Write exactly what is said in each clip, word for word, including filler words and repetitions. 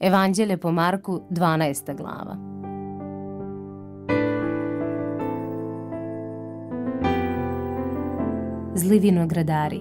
Evanđelje po Marku, dvanaesta glava. Zli vinogradari.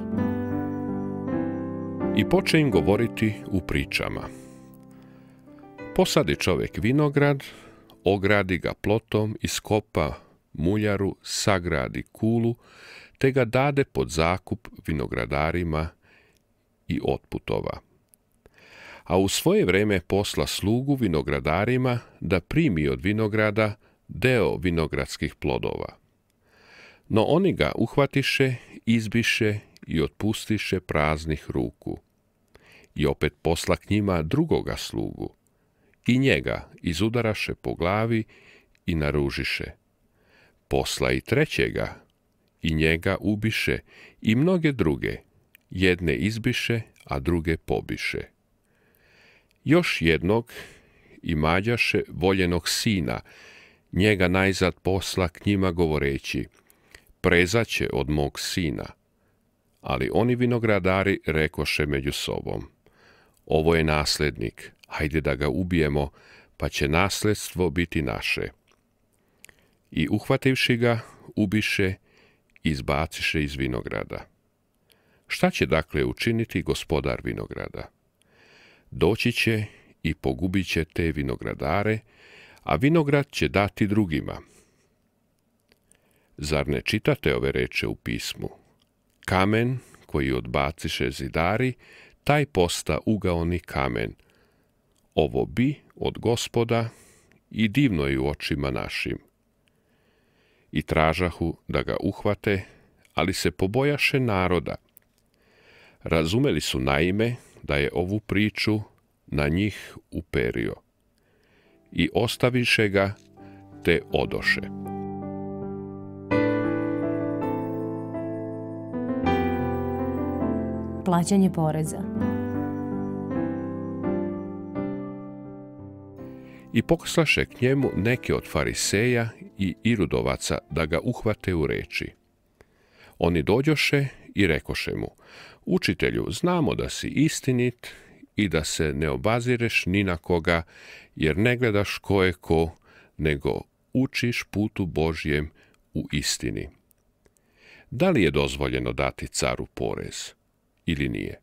I poče im govoriti u pričama. Posadi čovjek vinograd, ogradi ga plotom, iskopa muljaru, sagradi kulu, te ga dade pod zakup vinogradarima i otputova. A u svoje vrijeme posla slugu vinogradarima da primi od vinograda deo vinogradskih plodova. No oni ga uhvatiše, izbiše i otpustiše praznih ruku. I opet posla k njima drugoga slugu. I njega izudaraše po glavi i naružiše. Posla i trećega, i njega ubiše, i mnoge druge, jedne izbiše, a druge pobiše. Još jednog imađaše voljenog sina, njega najzad posla k njima govoreći, prezaće od mog sina. Ali oni vinogradari rekoše među sobom, ovo je nasljednik, hajde da ga ubijemo, pa će nasljedstvo biti naše. I uhvativši ga, ubiše, izbaciše iz vinograda. Šta će dakle učiniti gospodar vinograda? Doći će i pogubit će te vinogradare, a vinograd će dati drugima. Zar ne čitate ove reče u pismu? Kamen koji odbaciše zidari, taj posta ugaoni kamen. Ovo bi od Gospoda i divno je u očima našim. I tražahu da ga uhvate, ali se pobojaše naroda. Razumeli su naime da je ovu priču na njih uperio. I ostaviše ga, te odoše. Plaćanje poreza. I poslaše k njemu neke od fariseja i irudovaca da ga uhvate u reči. Oni dođoše i rekoše mu, učitelju, znamo da si istinit i da se ne obazireš ni na koga, jer ne gledaš ko je ko, nego učiš putu Božjem u istini. Da li je dozvoljeno dati caru porez ili nije?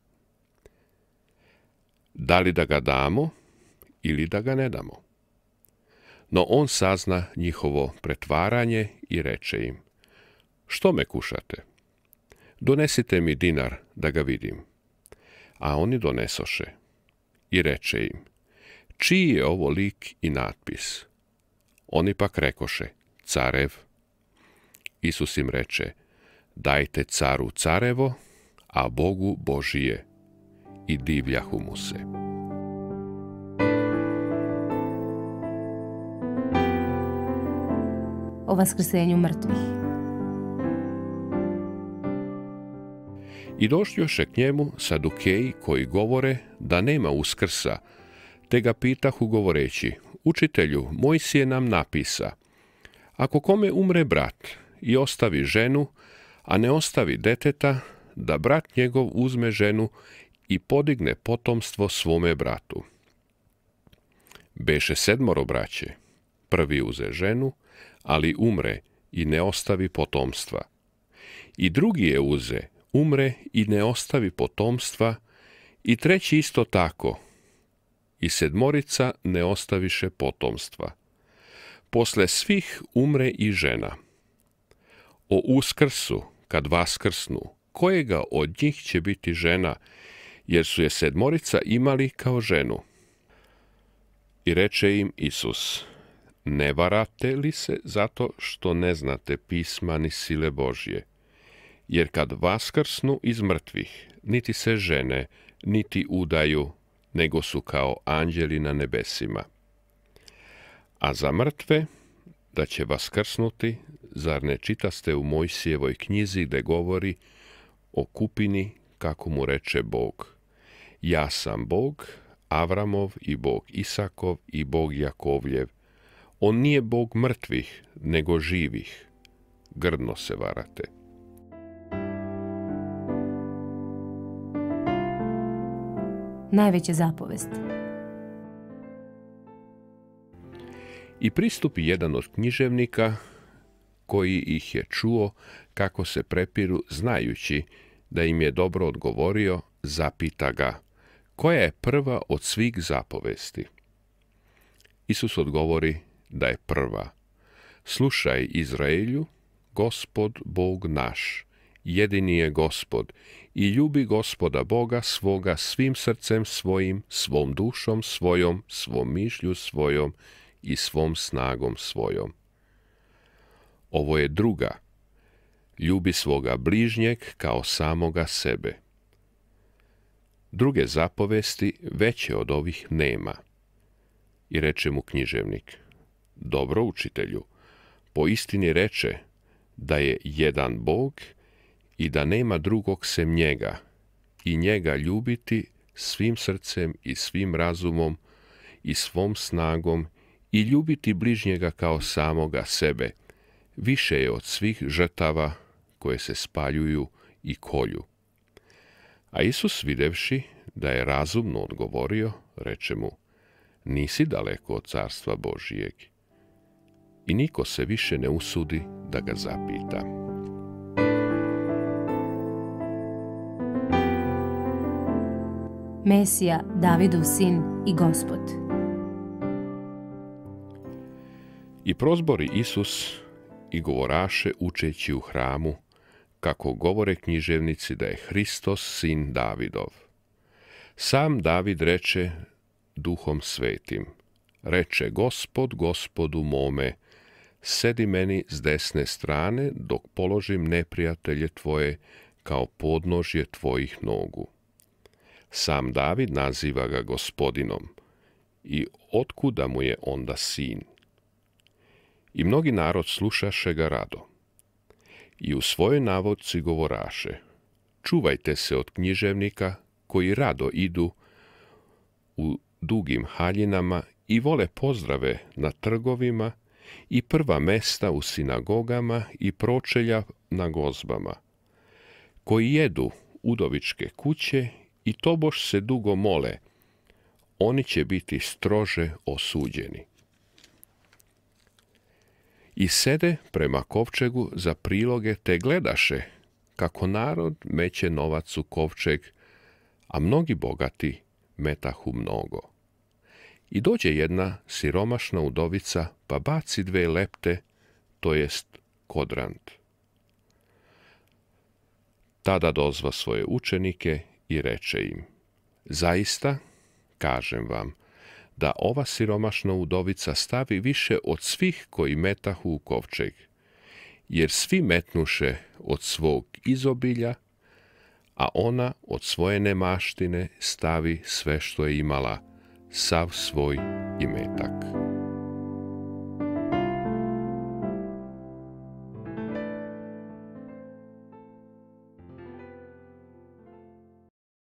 Da li da ga damo ili da ga ne damo? No on sazna njihovo pretvaranje i reče im, što me kušate? Donesite mi dinar da ga vidim. A oni donesoše. I reče im, čiji je ovo lik i natpis? Oni pak rekoše, carev. Isus im reče, dajte caru carevo, a Bogu Božije. I divljahu mu se. O vaskrsenju mrtvih. I došljoše k njemu sadukeji koji govore da nema uskrsa, te ga pitahu govoreći, učitelju, Mojsije nam napisa, ako kome umre brat i ostavi ženu, a ne ostavi deteta, da brat njegov uzme ženu i podigne potomstvo svome bratu. Beše sedmoro braće, prvi uze ženu, ali umre i ne ostavi potomstva. I drugi je uze, umre i ne ostavi potomstva, i treći isto tako, i sedmorica ne ostaviše potomstva. Posle svih umre i žena. O uskrsu, kad vaskrsnu, kojega od njih će biti žena, jer su je sedmorica imali kao ženu? I reče im Isus, ne varate li se zato što ne znate pisma ni sile Božje? Jer kad vaskrsnu iz mrtvih, niti se žene, niti udaju, nego su kao anđeli na nebesima. A za mrtve, da će vaskrsnuti, zar ne čitaste u Mojsijevoj knjizi gde govori o kupini, kako mu reče Bog? Ja sam Bog, Avramov i Bog Isakov i Bog Jakovljev. On nije Bog mrtvih, nego živih. Grdno se varate. Najveća zapovest. I pristupi jedan od književnika, koji ih je čuo kako se prepiru, znajući da im je dobro odgovorio, zapita ga: koja je prva od svih zapovesti? Isus odgovori da je prva: slušaj, Izraelju, Gospod Bog naš, jedini je Gospod, i ljubi Gospoda Boga svoga svim srcem svojim, svom dušom svojom, svom mišlju svojom i svom snagom svojom. Ovo je druga: ljubi svoga bližnjeg kao samoga sebe. Druge zapovesti veće od ovih nema. I reče mu književnik: dobro, učitelju, po istini reče da je jedan Bog i da nema drugog sem njega, i njega ljubiti svim srcem i svim razumom i svom snagom, i ljubiti bližnjega kao samoga sebe, više je od svih žrtava koje se spaljuju i kolju. A Isus, videvši da je razumno odgovorio, reče mu: nisi daleko od carstva Božijeg. I niko se više ne usudi da ga zapita. Mesija, Davidov sin i Gospod. I prozbori Isus i govoraše učeći u hramu, kako govore književnici da je Hristos sin Davidov. Sam David reče Duhom Svetim: reče Gospod Gospodu mome, sedi meni s desne strane, dok položim neprijatelje tvoje kao podnožje tvojih nogu. Sam David naziva ga Gospodinom, i otkuda mu je onda sin? I mnogi narod slušaše ga rado. I u svojoj navodci govoraše: čuvajte se od književnika koji rado idu u dugim haljinama i vole pozdrave na trgovima i prva mesta u sinagogama i pročelja na gozbama, koji jedu udovičke kuće i tobož se dugo mole, oni će biti strože osuđeni. I sede prema kovčegu za priloge, te gledaše kako narod meće novac u kovčeg, a mnogi bogati metahu mnogo. I dođe jedna siromašna udovica, pa baci dve lepte, to jest kodrant. Tada dozva svoje učenike i reče im: zaista, kažem vam, da ova siromašna udovica stavi više od svih koji metahu u kovčeg, jer svi metnuše od svog izobilja, a ona od svoje nemaštine stavi sve što je imala, sav svoj imetak.